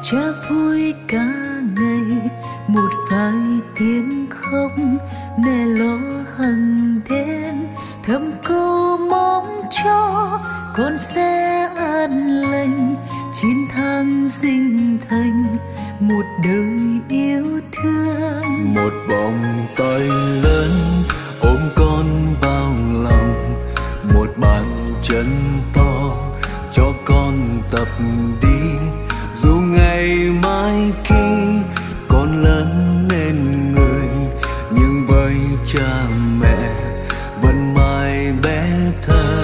cha vui cả ngày, một vài tiếng khóc mẹ lo hằng đêm, thầm câu mong cho con sẽ an lành, 9 tháng sinh thành một đời yêu thương. Một vòng tay lớn ôm con vào lòng, một bàn chân to cho con tập đi, dù ngày mai khi con lớn nên người, nhưng với cha mẹ vẫn mãi bé thơ.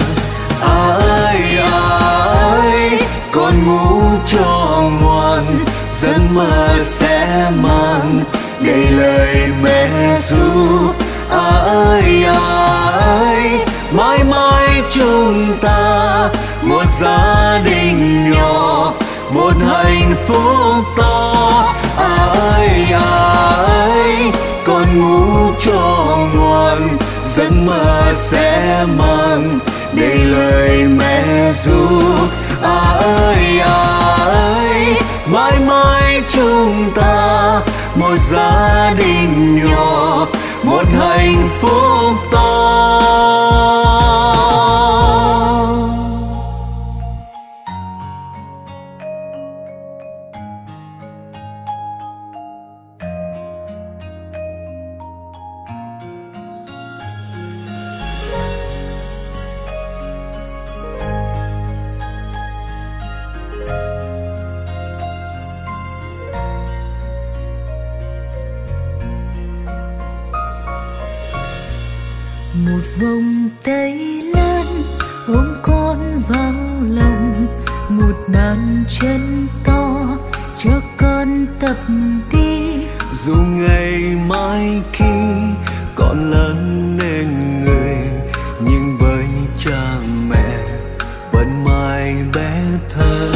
Ơi con ngủ cho ngoan, giấc mơ sẽ mang đầy lời mẹ ru. Ơi mãi mãi chúng ta một gia đình nhỏ, một hạnh phúc to. Ơi con ngủ cho ngoan, giấc mơ sẽ mang đầy lời mẹ ru. Ơi mãi mãi chúng ta một gia đình nhỏ, một hạnh phúc to. Một vòng tay lớn ôm con vào lòng, một bàn chân to cho con tập đi, dù ngày mai khi con lớn nên người, nhưng với cha mẹ vẫn mãi bé thơ.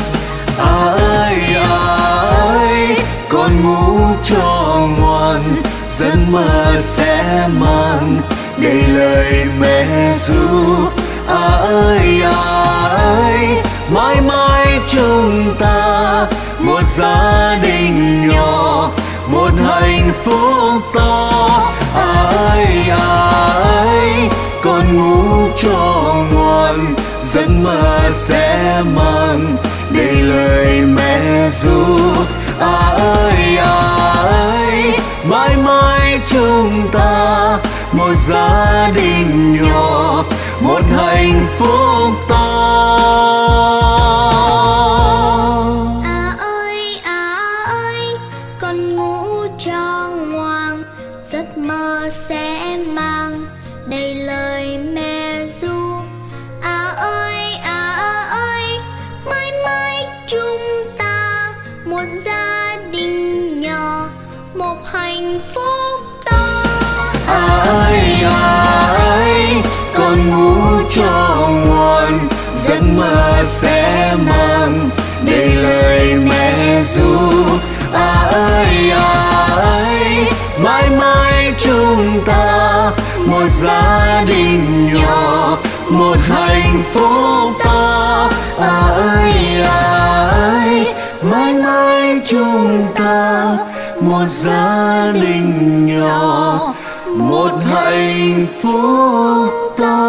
Ơi con ngủ cho ngoan, giấc mơ sẽ mang đầy lời mẹ ru. Ơi mãi mãi chúng ta một gia đình nhỏ, một hạnh phúc to. Ơi con ngủ cho ngoan, giấc mơ sẽ mang đầy lời mẹ ru. Ơi mãi mãi chúng ta một gia đình nhỏ, một hạnh phúc to. Ơi con ngủ cho ngoan, giấc mơ sẽ mang đầy lời mẹ ru. Ơi mãi mãi chúng ta một gia đình nhỏ, một hạnh phúc to. Ơi con ngủ cho ngoan, giấc mơ sẽ mang đầy lời mẹ ru. Ơi mãi mãi chúng ta một gia đình nhỏ, một hạnh phúc to. Ơi mãi mãi chúng ta một gia đình nhỏ, một hạnh phúc to.